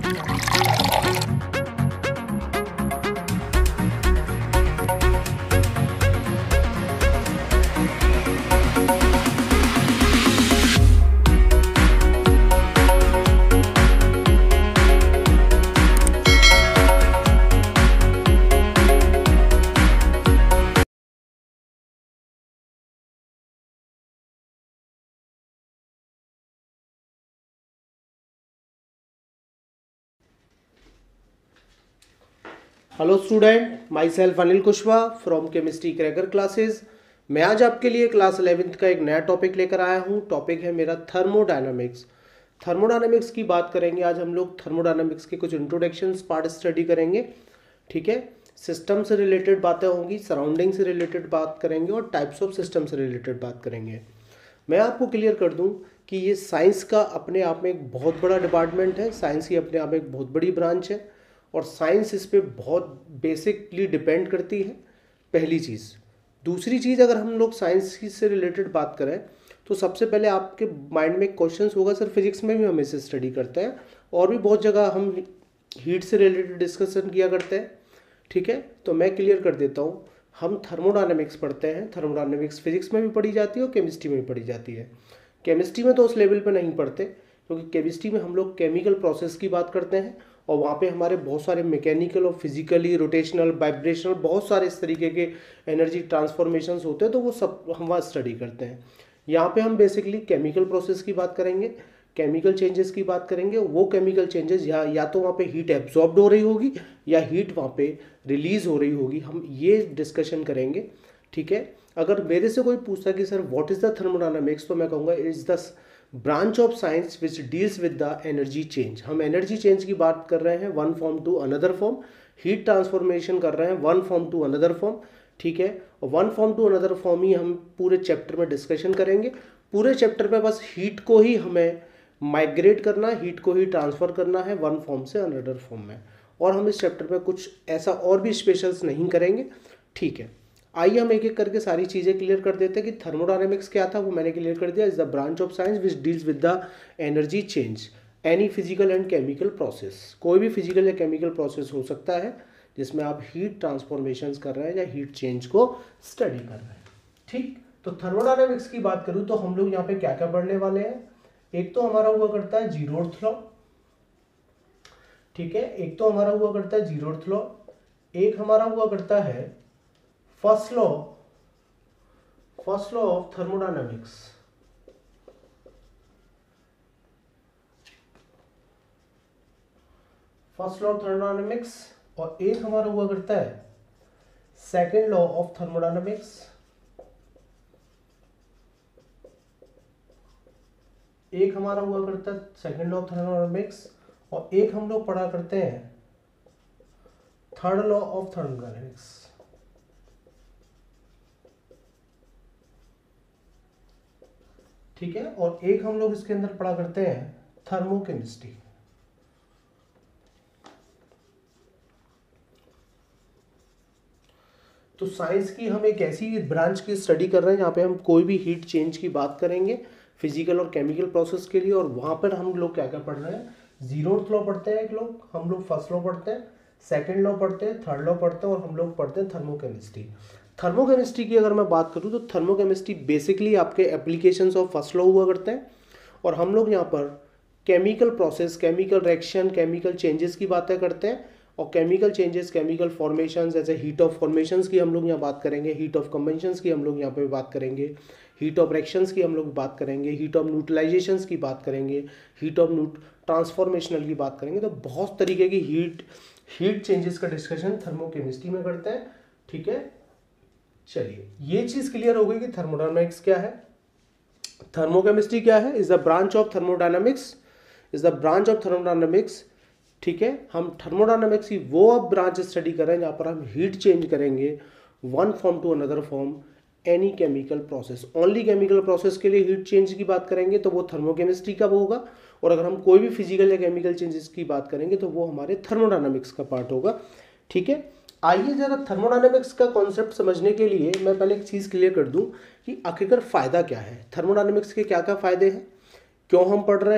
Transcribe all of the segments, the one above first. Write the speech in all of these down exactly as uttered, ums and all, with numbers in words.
Hello student, my self Anil Kushwaha from chemistry cracker classes. मैं आज आपके लिए क्लास इलेवेंथ का एक नया टॉपिक लेकर आया हूँ। टॉपिक है मेरा थर्मोडायनामिक्स। थर्मोडायनामिक्स की बात करेंगे आज हम लोग। थर्मोडायनामिक्स के कुछ इंट्रोडक्शंस पार्ट स्टडी करेंगे, ठीक है। सिस्टम से रिलेटेड बातें होंगी, सराउंडिंग से रिलेटेड बात करेंगे और टाइप्स ऑफ सिस्टम से रिलेटेड बात करेंगे। मैं आपको क्लियर कर दूं कि ये साइंस का अपने आप में एक बहुत बड़ा डिपार्टमेंट है। साइंस की अपने आप में एक बहुत बड़ी ब्रांच है और साइंस इस पर बहुत बेसिकली डिपेंड करती है, पहली चीज़। दूसरी चीज़, अगर हम लोग साइंस से रिलेटेड बात करें तो सबसे पहले आपके माइंड में क्वेश्चन होगा, सर फिजिक्स में भी हम इसे स्टडी करते हैं और भी बहुत जगह हम हीट से रिलेटेड डिस्कशन किया करते हैं, ठीक है। तो मैं क्लियर कर देता हूँ, हम थर्मोडायनेमिक्स पढ़ते हैं। थर्मोडायनेमिक्स फिजिक्स में भी पढ़ी जाती है और केमिस्ट्री में भी पढ़ी जाती है। केमिस्ट्री में तो उस लेवल पे नहीं पढ़ते, क्योंकि केमिस्ट्री में हम लोग केमिकल प्रोसेस की बात करते हैं और वहाँ पे हमारे बहुत सारे मैकेनिकल और फिजिकली, रोटेशनल, वाइब्रेशनल, बहुत सारे इस तरीके के एनर्जी ट्रांसफॉर्मेशंस होते हैं, तो वो सब हम वहाँ स्टडी करते हैं। यहाँ पे हम बेसिकली केमिकल प्रोसेस की बात करेंगे, केमिकल चेंजेस की बात करेंगे। वो केमिकल चेंजेस या या तो वहाँ पे हीट एब्जॉर्ब्ड हो रही होगी या हीट वहाँ पे रिलीज हो रही होगी, हम ये डिस्कशन करेंगे, ठीक है। अगर मेरे से कोई पूछता कि sir what is the thermodynamics, तो मैं कहूँगा it's the branch of science which deals with the energy change. हम एनर्जी चेंज की बात कर रहे हैं, one form to another form. Heat transformation कर रहे हैं, one form to another form, ठीक है। और one form to another form ही हम पूरे चैप्टर में डिस्कशन करेंगे। पूरे चैप्टर में बस हीट को ही हमें माइग्रेट करना है, हीट को ही ट्रांसफ़र करना है वन फॉर्म से अनदर फॉर्म में। और हम इस चैप्टर में कुछ ऐसा और भी स्पेशल्स नहीं करेंगे, ठीक है। आइए हम एक एक करके सारी चीज़ें क्लियर कर देते हैं कि थर्मोडायनेमिक्स क्या था, वो मैंने क्लियर कर दिया। Is the branch of science which deals with the energy change any physical and chemical process. कोई भी फिजिकल या केमिकल प्रोसेस हो सकता है जिसमें आप हीट ट्रांसफॉर्मेशंस कर रहे हैं या हीट चेंज को स्टडी कर रहे हैं, ठीक। तो थर्मोडायनेमिक्स की बात करूँ तो हम लोग यहाँ पे क्या क्या पढ़ने वाले हैं। एक तो हमारा हुआ करता है जीरोथ लॉ, ठीक है। एक तो हमारा हुआ करता है जीरोथ लॉ। एक हमारा हुआ करता है first law, first law of thermodynamics. First law of thermodynamics. और एक हमारा हुआ करता है सेकेंड लॉ ऑफ थर्मोडायनामिक्स। एक हमारा हुआ करता है सेकेंड लॉ ऑफ थर्मोडायनामिक्स और एक हम लोग पढ़ा करते हैं थर्ड लॉ ऑफ थर्मोडायनामिक्स, ठीक है। और एक हम लोग इसके अंदर पढ़ा करते हैं थर्मोकेमिस्ट्री। तो साइंस की हम एक ऐसी ब्रांच की स्टडी कर रहे हैं जहाँ पे हम कोई भी हीट चेंज की बात करेंगे फिजिकल और केमिकल प्रोसेस के लिए। और वहाँ पर हम लोग क्या क्या पढ़ रहे हैं, जीरोथ लॉ पढ़ते हैं एक लोग, हम लोग फर्स्ट लॉ पढ़ते हैं, सेकेंड लॉ पढ़ते हैं, थर्ड लॉ पढ़ते हैं और हम लोग पढ़ते हैं थर्मोकेमिस्ट्री। थर्मोकेमिस्ट्री की अगर मैं बात करूँ तो थर्मोकेमिस्ट्री बेसिकली आपके एप्लीकेशंस ऑफ फर्स्ट लॉ हुआ करते हैं। और हम लोग यहाँ पर chemical process, chemical reaction, chemical changes की बातें करते हैं। और केमिकल चेंजेस, केमिकल फॉर्मेशंस, जैसे हीट ऑफ फॉर्मेशंस की हम लोग यहाँ बात करेंगे, हीट ऑफ कन्वेंशंस की हम लोग यहाँ पे बात करेंगे, हीट ऑफ रिएक्शंस की हम लोग बात करेंगे, हीट ऑफ न्यूट्रलाइजेशंस की बात करेंगे, हीट ऑफ न्यूट ट्रांसफॉर्मेशनल की बात करेंगे। तो बहुत तरीके की हीट हीट चेंजेस का डिस्कशन थर्मोकेमिस्ट्री में करते हैं, ठीक है। चलिए, ये चीज क्लियर हो गई कि थर्मोडायनामिक्स क्या है, थर्मोकेमिस्ट्री क्या है। Is the branch of thermodynamics, is the branch of thermodynamics, ठीक है। हम थर्मोडायनामिक्स की वो अब ब्रांच स्टडी कर रहे हैं जहाँ पर हम हीट चेंज करेंगे one form to another form any chemical process. Only chemical process के लिए हीट चेंज की बात करेंगे तो वो थर्मोकेमिस्ट्री का होगा। और अगर हम कोई भी फिजिकल या केमिकल चेंजेस की बात करेंगे तो वो हमारे थर्मोडायनामिक्स का पार्ट होगा, ठीक है। आइए जरा थर्मोडायनामिक्स का कॉन्सेप्ट समझने के लिए मैं पहले एक चीज़ क्लियर कर दूं कि आखिरकार फ़ायदा क्या है, थर्मोडायनामिक्स के क्या क्या फ़ायदे हैं, क्यों हम पढ़ रहे हैं,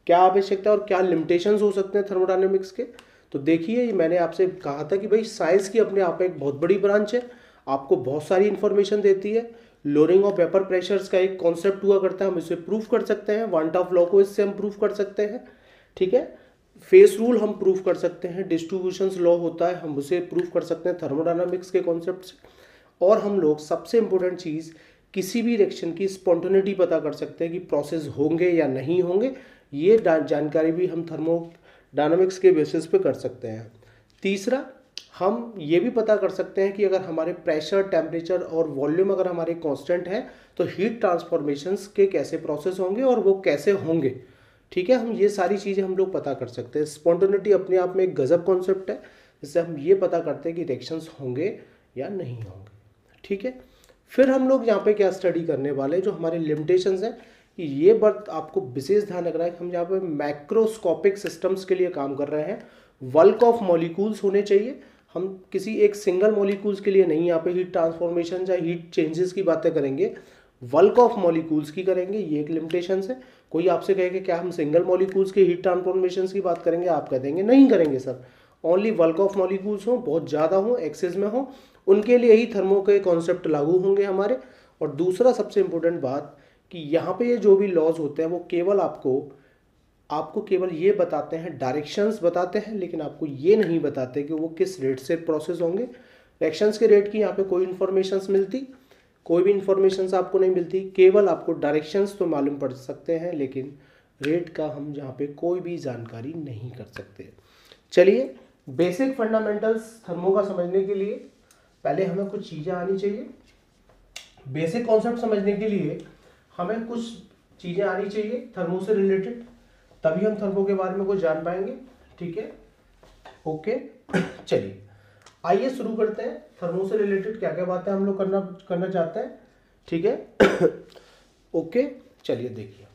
क्या आवश्यकता और क्या लिमिटेशंस हो सकते हैं थर्मोडायनेमिक्स के। तो देखिए, मैंने आपसे कहा था कि भाई साइंस की अपने आप में एक बहुत बड़ी ब्रांच है, आपको बहुत सारी इंफॉर्मेशन देती है। लोअरिंग ऑफ वेपर प्रेशर्स का एक कॉन्सेप्ट हुआ करता है, हम इसे प्रूफ कर सकते हैं। वांट ऑफ लॉ को इससे हम प्रूफ कर सकते हैं, ठीक है। फेस रूल हम प्रूफ कर सकते हैं। डिस्ट्रीब्यूशंस लॉ होता है, हम उसे प्रूफ कर सकते हैं थर्मोडायनामिक्स के कॉन्सेप्ट से। और हम लोग सबसे इंपॉर्टेंट चीज़, किसी भी रिएक्शन की स्पॉन्टेनिटी पता कर सकते हैं कि प्रोसेस होंगे या नहीं होंगे। ये जानकारी भी हम थर्मोडायनामिक्स के बेसिस पे कर सकते हैं। तीसरा, हम ये भी पता कर सकते हैं कि अगर हमारे प्रेशर, टेम्परेचर और वॉल्यूम अगर हमारे कांस्टेंट हैं तो हीट ट्रांसफॉर्मेशंस के कैसे प्रोसेस होंगे और वो कैसे होंगे, ठीक है। हम ये सारी चीज़ें हम लोग पता कर सकते हैं। स्पॉन्टेनिटी अपने आप में एक गजब कॉन्सेप्ट है, जिससे हम ये पता करते हैं कि रिएक्शंस होंगे या नहीं होंगे, ठीक है। फिर हम लोग यहाँ पे क्या स्टडी करने वाले, जो हमारे लिमिटेशंस हैं, कि ये बात आपको विशेष ध्यान रखना है कि हम यहाँ पे मैक्रोस्कोपिक सिस्टम्स के लिए काम कर रहे हैं। बल्क ऑफ मॉलिक्यूल्स होने चाहिए, हम किसी एक सिंगल मॉलिक्यूल्स के लिए नहीं यहाँ पे हीट ट्रांसफॉर्मेशन या हीट चेंजेस की बातें करेंगे, बल्क ऑफ मॉलिक्यूल्स की करेंगे। ये एक लिमिटेशन है। कोई आपसे कहे कि क्या हम सिंगल मॉलिक्यूल्स के हीट ट्रांसफॉर्मेशन की बात करेंगे, आप कह देंगे नहीं करेंगे sir, only bulk of molecules हो, बहुत ज़्यादा हो, एक्सेस में हो, उनके लिए ही थर्मो के कॉन्सेप्ट लागू होंगे हमारे। और दूसरा सबसे इंपॉर्टेंट बात कि यहाँ पे ये जो भी लॉज होते हैं वो केवल आपको आपको केवल ये बताते हैं, डायरेक्शंस बताते हैं, लेकिन आपको ये नहीं बताते कि वो किस रेट से प्रोसेस होंगे। रिएक्शंस के रेट की यहाँ पे कोई इन्फॉर्मेशंस मिलती, कोई भी इन्फॉर्मेशंस आपको नहीं मिलती, केवल आपको डायरेक्शंस तो मालूम पड़ सकते हैं, लेकिन रेट का हम यहाँ पे कोई भी जानकारी नहीं कर सकते। चलिए, बेसिक फंडामेंटल्स थर्मो का समझने के लिए पहले हमें कुछ चीज़ें आनी चाहिए। बेसिक कॉन्सेप्ट समझने के लिए हमें कुछ चीज़ें आनी चाहिए थर्मो से रिलेटेड, तभी हम थर्मो के बारे में कुछ जान पाएंगे, ठीक है। ओके, चलिए आइए शुरू करते हैं। थर्मो से रिलेटेड क्या क्या बातें हम लोग करना करना चाहते हैं, ठीक है। ओके, चलिए देखिए,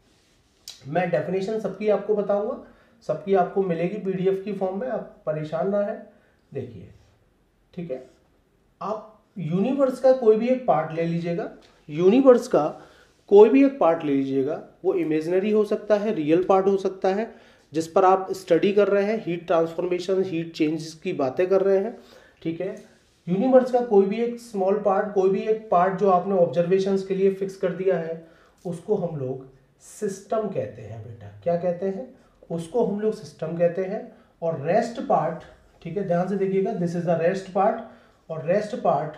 मैं डेफिनेशन सबकी आपको बताऊंगा, सबकी आपको मिलेगी पीडीएफ की फॉर्म में, आप परेशान ना है। देखिए, ठीक है, आप यूनिवर्स का कोई भी एक पार्ट ले लीजिएगा, यूनिवर्स का कोई भी एक पार्ट ले लीजिएगा, वो इमेजिनरी हो सकता है, रियल पार्ट हो सकता है, जिस पर आप स्टडी कर रहे हैं, हीट ट्रांसफॉर्मेशन, हीट चेंजेस की बातें कर रहे हैं, ठीक है। यूनिवर्स का कोई भी एक स्मॉल पार्ट, कोई भी एक पार्ट जो आपने ऑब्जर्वेशंस के लिए फिक्स कर दिया है, उसको हम लोग सिस्टम कहते हैं बेटा। क्या कहते हैं? उसको हम लोग सिस्टम कहते हैं। और रेस्ट पार्ट, ठीक है, ध्यान से देखिएगा, this is the rest part, और rest part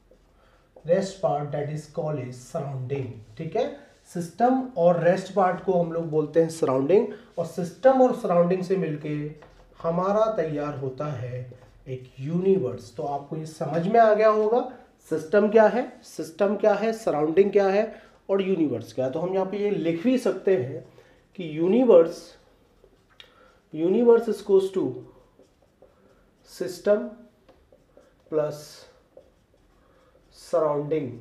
rest part that is called is surrounding, ठीक है। सिस्टम और रेस्ट पार्ट को हम लोग बोलते हैं सराउंडिंग, और सिस्टम और सराउंडिंग से मिलके हमारा तैयार होता है एक यूनिवर्स। तो आपको ये समझ में आ गया होगा सिस्टम क्या है, सिस्टम क्या है, सराउंडिंग क्या है और यूनिवर्स क्या है। तो हम यहाँ पे ये लिख भी सकते हैं कि universe universe equals to system plus surrounding.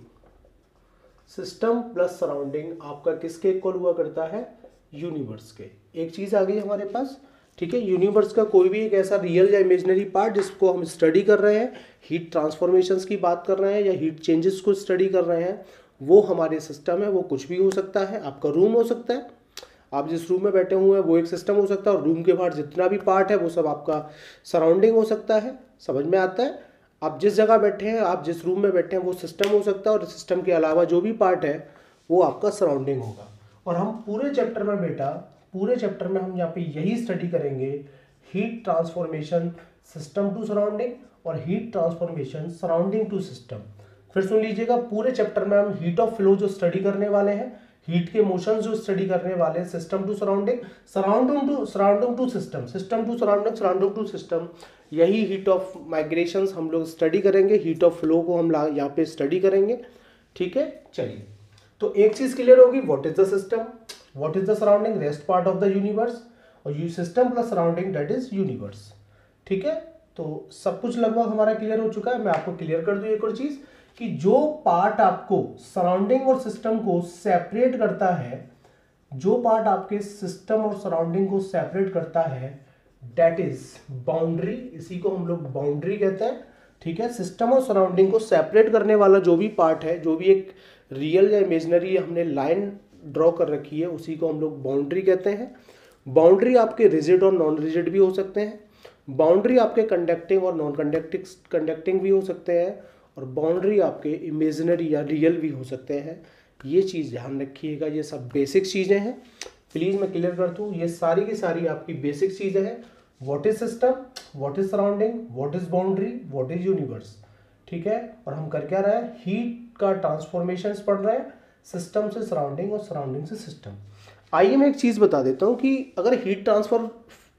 System plus surrounding आपका किसके इक्वल हुआ करता है? यूनिवर्स के। एक चीज आ गई हमारे पास, ठीक है। यूनिवर्स का कोई भी एक ऐसा रियल या इमेजिनरी पार्ट जिसको हम स्टडी कर रहे हैं, हीट ट्रांसफॉर्मेशंस की बात कर रहे हैं या हीट चेंजेस को स्टडी कर रहे हैं, वो हमारे सिस्टम है। वो कुछ भी हो सकता है, आपका रूम हो सकता है, आप जिस रूम में बैठे हुए हैं वो एक सिस्टम हो सकता है, और रूम के बाहर जितना भी पार्ट है वो सब आपका सराउंडिंग हो सकता है। समझ में आता है? आप जिस जगह बैठे हैं, आप जिस रूम में बैठे हैं वो सिस्टम हो सकता है, और सिस्टम के अलावा जो भी पार्ट है वो आपका सराउंडिंग होगा। और हम पूरे चैप्टर में बेटा, पूरे चैप्टर में हम यहाँ पे यही स्टडी करेंगे, heat transformation system to surrounding और heat transformation surrounding to system. फिर सुन लीजिएगा, पूरे चैप्टर में हम हीट ऑफ फ्लो जो स्टडी करने वाले हैं, हीट के मोशन जो स्टडी करने वाले हैं, system to surrounding, surrounding to surrounding to system, system to surrounding, surrounding to system, यही हीट ऑफ माइग्रेशंस हम लोग स्टडी करेंगे। हीट ऑफ फ्लो को हम यहाँ पे स्टडी करेंगे, ठीक है। चलिए, तो एक चीज क्लियर होगी, what is the system, what is the surrounding, rest part of the universe, और you system plus surrounding that is universe, ठीक है। तो सब कुछ लगभग हमारा क्लियर हो चुका है। मैं आपको क्लियर कर दूं एक और चीज, कि जो पार्ट आपको सराउंडिंग और सिस्टम को सेपरेट करता है, जो पार्ट आपके सिस्टम और सराउंडिंग को सेपरेट करता है, दैट इज बाउंड्री। इसी को हम लोग बाउंड्री कहते हैं, ठीक है। सिस्टम और सराउंडिंग को सेपरेट करने वाला जो भी पार्ट है, जो भी एक रियल या इमेजिनरी हमने लाइन ड्रॉ कर रखी है, उसी को हम लोग बाउंड्री कहते हैं। बाउंड्री आपके रिजिड और नॉन रिजिड भी हो सकते हैं, बाउंड्री आपके कंडक्टिंग और नॉन कंडक्टिंग कंडक्टिंग भी हो सकते हैं, और बाउंड्री आपके इमेजिनरी या रियल भी हो सकते हैं। ये चीज़ ध्यान रखिएगा, ये सब बेसिक चीज़ें हैं। प्लीज़ मैं क्लियर कर दूँ, ये सारी की सारी आपकी बेसिक चीज़ें हैं। What is system, what is surrounding, what is boundary, what is universe, ठीक है। और हम कर क्या रहे हैं, हीट का ट्रांसफॉर्मेशन पढ़ रहे हैं, सिस्टम से सराउंडिंग और सराउंडिंग से सिस्टम। आइए मैं एक चीज़ बता देता हूँ कि अगर हीट ट्रांसफर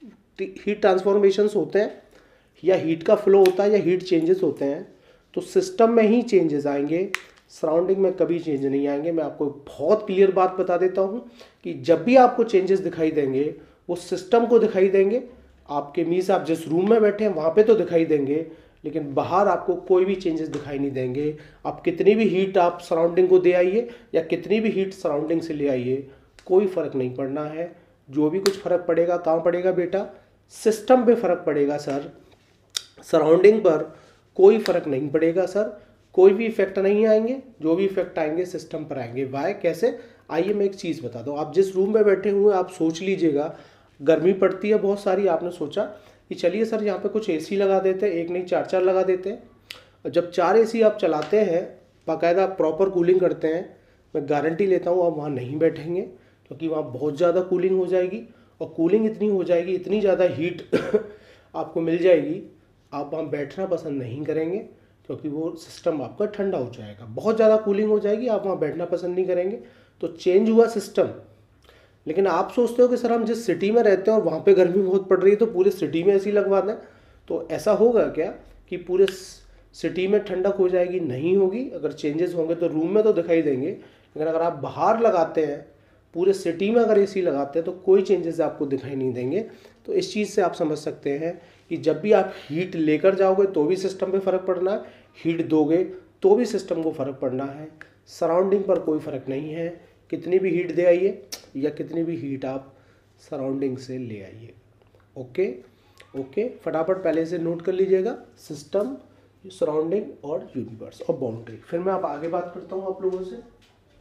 हीट ट्रांसफॉर्मेशंस होते हैं या हीट का फ्लो होता है या हीट चेंजेस होते हैं तो सिस्टम में ही चेंजेस आएंगे, सराउंडिंग में कभी चेंज नहीं आएंगे। मैं आपको बहुत क्लियर बात बता देता हूँ कि जब भी आपको चेंजेस दिखाई देंगे वो सिस्टम को दिखाई देंगे। आपके मीन्स आप जिस रूम में बैठे हैं वहाँ पे तो दिखाई देंगे, लेकिन बाहर आपको कोई भी चेंजेस दिखाई नहीं देंगे। आप कितनी भी हीट आप सराउंडिंग को दे आइए या कितनी भी हीट सराउंडिंग से ले आइए, कोई फ़र्क नहीं पड़ना है। जो भी कुछ फ़र्क पड़ेगा कहाँ पड़ेगा बेटा, सिस्टम पे फ़र्क पड़ेगा सर, सराउंडिंग पर कोई फ़र्क नहीं पड़ेगा सर। कोई भी इफेक्ट नहीं आएंगे, जो भी इफेक्ट आएंगे सिस्टम पर आएंगे। वाई, कैसे? आइए मैं एक चीज़ बता दूँ। आप जिस रूम में बैठे हुए आप सोच लीजिएगा, गर्मी पड़ती है बहुत सारी, आपने सोचा कि चलिए सर यहाँ पे कुछ एसी लगा देते हैं, एक नहीं चार चार लगा देते हैं। जब चार एसी आप चलाते हैं, बाकायदा प्रॉपर कूलिंग करते हैं, मैं गारंटी लेता हूँ आप वहाँ नहीं बैठेंगे, क्योंकि वहाँ बहुत ज़्यादा कूलिंग हो जाएगी। और कूलिंग इतनी हो जाएगी, इतनी ज़्यादा हीट आपको मिल जाएगी, आप वहाँ बैठना पसंद नहीं करेंगे, क्योंकि वो सिस्टम आपका ठंडा हो जाएगा। बहुत ज़्यादा कूलिंग हो जाएगी, आप वहाँ बैठना पसंद नहीं करेंगे। तो चेंज हुआ सिस्टम। लेकिन आप सोचते हो कि सर हम जिस सिटी में रहते हैं और वहाँ पे गर्मी बहुत पड़ रही है तो पूरे सिटी में एसी लगवा दें, तो ऐसा होगा क्या कि पूरे सिटी में ठंडक हो जाएगी? नहीं होगी। अगर चेंजेस होंगे तो रूम में तो दिखाई देंगे, लेकिन अगर आप बाहर लगाते हैं, पूरे सिटी में अगर एसी लगाते हैं, तो कोई चेंजेस आपको दिखाई नहीं देंगे। तो इस चीज़ से आप समझ सकते हैं कि जब भी आप हीट लेकर जाओगे तो भी सिस्टम पे फ़र्क पड़ना है, हीट दोगे तो भी सिस्टम को फ़र्क पड़ना है। सराउंडिंग पर कोई फ़र्क नहीं है, कितनी भी हीट दे आइए या कितनी भी हीट आप सराउंडिंग से ले आइए। ओके ओके, फटाफट पहले से नोट कर लीजिएगा, सिस्टम, सराउंडिंग और यूनिवर्स और बाउंड्री। फिर मैं आप आगे बात करता हूँ आप लोगों से।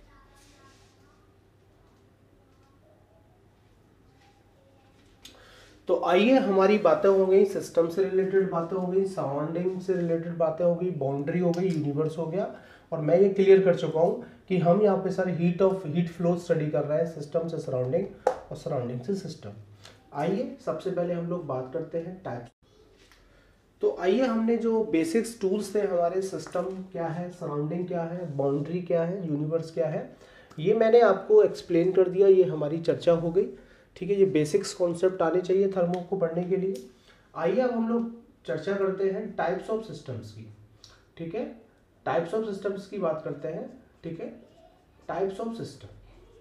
तो आइए, हमारी बातें हो गई, सिस्टम से रिलेटेड बातें हो गई, सराउंडिंग से रिलेटेड बातें हो गई, बाउंड्री हो गई, यूनिवर्स हो गया। और मैं ये क्लियर कर चुका हूँ कि हम यहाँ पे सारे heat of heat flow study कर रहे हैं, सिस्टम से सराउंडिंग और सराउंडिंग से सिस्टम। आइए सबसे पहले हम लोग बात करते हैं टाइप्स। तो आइए, हमने जो बेसिक्स टूल्स थे हमारे, सिस्टम क्या है, सराउंडिंग क्या है, बाउंड्री क्या है, यूनिवर्स क्या है, ये मैंने आपको एक्सप्लेन कर दिया। ये हमारी चर्चा हो गई, ठीक है। ये बेसिक्स कॉन्सेप्ट आने चाहिए थर्मो को पढ़ने के लिए। आइए अब हम लोग चर्चा करते हैं टाइप्स ऑफ सिस्टम्स की, ठीक है। टाइप्स ऑफ सिस्टम्स की बात करते हैं, ठीक है। टाइप्स ऑफ सिस्टम,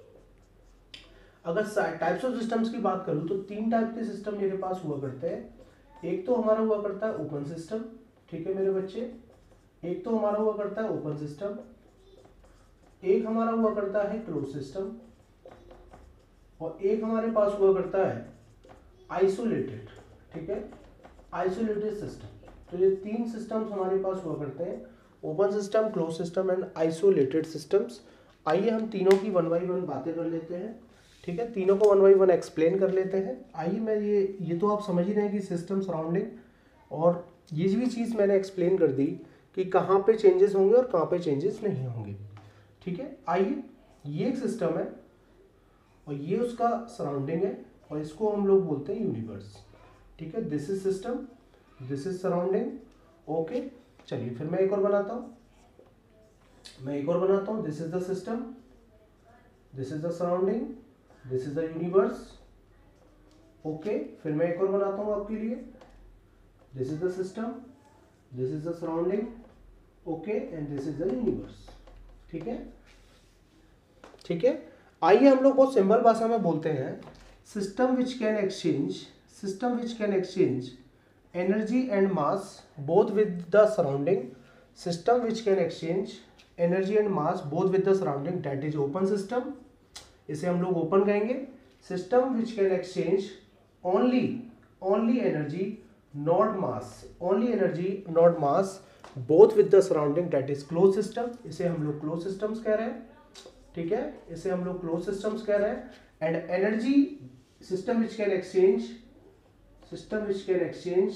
अगर टाइप्स ऑफ सिस्टम्स की बात करूं तो तीन टाइप के सिस्टम मेरे पास हुआ करते हैं। एक तो हमारा हुआ करता है ओपन सिस्टम, ठीक है मेरे बच्चे। एक तो हमारा हुआ करता है ओपन सिस्टम, एक हमारा हुआ करता है क्लोज सिस्टम, और एक हमारे पास हुआ करता है आइसोलेटेड, ठीक है, आइसोलेटेड सिस्टम। तो ये तीन सिस्टम्स हमारे पास हुआ करते हैं, open system, close system and isolated systems. आइए हम तीनों की वन बाई वन बातें कर लेते हैं, ठीक है। तीनों को वन बाई वन एक्सप्लेन कर लेते हैं। आइए, मैं ये ये तो आप समझ ही रहे हैं कि सिस्टम, सराउंडिंग, और ये भी चीज़ मैंने एक्सप्लेन कर दी कि कहाँ पे चेंजेस होंगे और कहाँ पे चेंजेस नहीं होंगे, ठीक है। आइए, ये एक सिस्टम है और ये उसका सराउंडिंग है, और इसको हम लोग बोलते हैं यूनिवर्स, ठीक है। This is system, this is surrounding. Okay, चलिए फिर मैं एक और बनाता हूँ, मैं एक और बनाता हूँ। This is the system, this is the surrounding, this is the universe. Okay, फिर मैं एक और बनाता हूँ आपके लिए। This is the system, this is the surrounding, okay, and this is the universe, ठीक है, ठीक है। आइए हम लोग बहुत सिंपल भाषा में बोलते हैं, system which can exchange system which can exchange energy and mass both with the surrounding, system which can exchange energy and mass both with the surrounding, that is open system. इसे हम लोग open कहेंगे। System which can exchange only only energy not mass, only energy not mass both with the surrounding, that is close system. इसे हम लोग close systems कह रहे हैं, ठीक है, इसे हम लोग क्लोज सिस्टम्स कह रहे हैं। And energy system which can exchange system which can exchange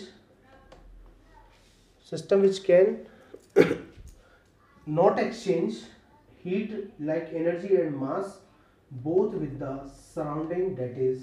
system which can not exchange heat like energy and mass both with the surrounding, that is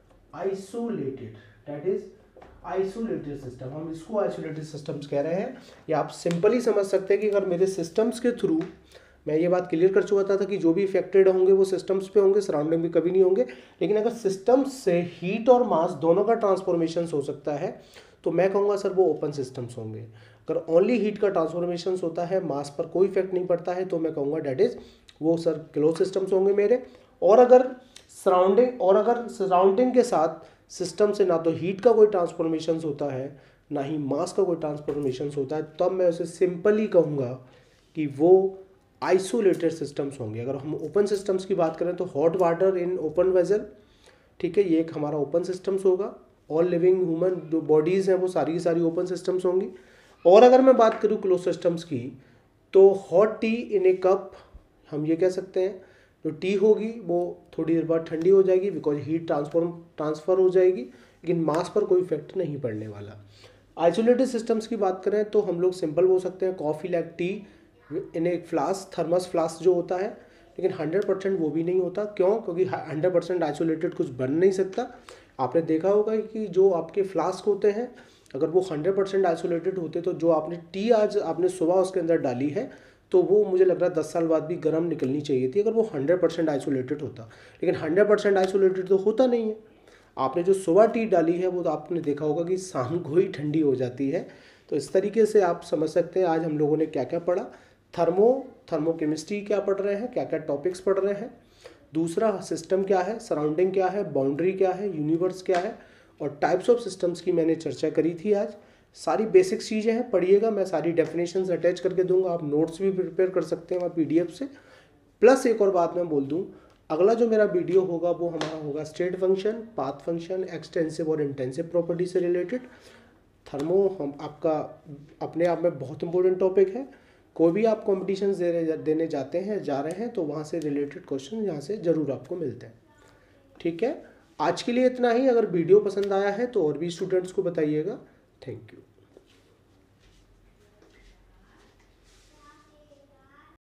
isolated that is isolated system। हम इसको isolated systems कह रहे हैं। या आप simply समझ सकते हैं कि अगर मेरे systems के थ्रू, मैं ये बात क्लियर कर चुका था कि जो भी इफेक्टेड होंगे वो सिस्टम्स पे होंगे, सराउंडिंग भी कभी नहीं होंगे। लेकिन अगर सिस्टम्स से हीट और मास दोनों का ट्रांसफॉर्मेशन हो सकता है तो मैं कहूँगा सर वो ओपन सिस्टम्स होंगे। अगर ओनली हीट का ट्रांसफॉर्मेशन होता है, मास पर कोई इफेक्ट नहीं पड़ता है, तो मैं कहूँगा डेट इज वो सर क्लोज सिस्टम्स होंगे मेरे। और अगर सराउंडिंग और अगर सराउंडिंग के साथ सिस्टम से ना तो हीट का कोई ट्रांसफॉर्मेशन होता है ना ही मास का कोई ट्रांसफॉर्मेशन होता है, तब मैं उसे सिंपली कहूँगा कि वो आइसोलेटेड सिस्टम्स होंगे। अगर हम ओपन सिस्टम्स की बात करें तो hot water in open vessel, ठीक है, ये एक हमारा ओपन सिस्टम्स होगा। ऑल लिविंग ह्यूमन जो बॉडीज़ हैं वो सारी की सारी ओपन सिस्टम्स होंगी। और अगर मैं बात करूँ क्लोज सिस्टम्स की तो hot tea in a cup, हम ये कह सकते हैं जो टी होगी वो थोड़ी देर बाद ठंडी हो जाएगी बिकॉज हीट ट्रांसफॉर्म ट्रांसफ़र हो जाएगी, लेकिन मास पर कोई इफेक्ट नहीं पड़ने वाला। आइसोलेटेड सिस्टम्स की बात करें तो हम लोग सिंपल बोल सकते हैं कॉफ़ी लाइक टी इन एक फ्लास्क, थर्मस फ्लास्क जो होता है, लेकिन हंड्रेड परसेंट वो भी नहीं होता। क्यों? क्योंकि हंड्रेड परसेंट आइसोलेटेड कुछ बन नहीं सकता। आपने देखा होगा कि जो आपके फ्लास्क होते हैं अगर वो हंड्रेड परसेंट आइसोलेटेड होते तो जो आपने टी आज आपने सुबह उसके अंदर डाली है तो वो मुझे लग रहा है दस साल बाद भी गर्म निकलनी चाहिए थी अगर वो हंड्रेड परसेंट आइसोलेटेड होता। लेकिन हंड्रेड परसेंट आइसोलेटेड तो होता नहीं है। आपने जो सुबह टी डाली है वो तो आपने देखा होगा कि शाम को ही ठंडी हो जाती है। तो इस तरीके से आप समझ सकते हैं आज हम लोगों ने क्या क्या पढ़ा। थर्मो थर्मोकेमिस्ट्री क्या पढ़ रहे हैं, क्या क्या टॉपिक्स पढ़ रहे हैं। दूसरा सिस्टम क्या है, सराउंडिंग क्या है, बाउंड्री क्या है, यूनिवर्स क्या है, और टाइप्स ऑफ सिस्टम्स की मैंने चर्चा करी थी आज। सारी बेसिक चीज़ें हैं, पढ़िएगा। मैं सारी डेफिनेशंस अटैच करके दूंगा, आप नोट्स भी प्रिपेयर कर सकते हैं वहाँ पीडीएफ से। प्लस एक और बात मैं बोल दूं, अगला जो मेरा वीडियो होगा वो हमारा होगा state function, path function, extensive और इंटेंसिव प्रॉपर्टी से रिलेटेड। थर्मो हम आपका अपने आप में बहुत इंपॉर्टेंट टॉपिक है। कोई भी आप कॉम्पिटिशन दे, देने जाते हैं जा रहे हैं तो वहाँ से रिलेटेड क्वेश्चन यहाँ से ज़रूर आपको मिलते हैं। ठीक है, आज के लिए इतना ही। अगर वीडियो पसंद आया है तो और भी स्टूडेंट्स को बताइएगा। Thank you.